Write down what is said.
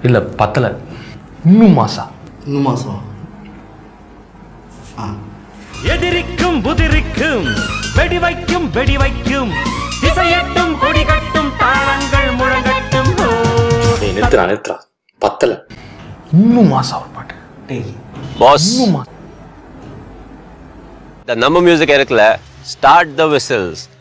இல்லை பத்தலை, இன்னும் மாசா. இன்னும் மாசம். எதிரிக்கும் புதிரிக்கும் வெடி வைக்கும் வெடி வைக்கும் திசையட்டும் கொடி கட்டும் தாளங்கள் முழங்கட்டும். நிறுத்துறா பத்தலை, இன்னும் மாசா ஒரு பாட்டு. பாஸ், இந்த நம்ம மியூசிக் இருக்குல்ல, ஸ்டார்ட் த விசில்ஸ்.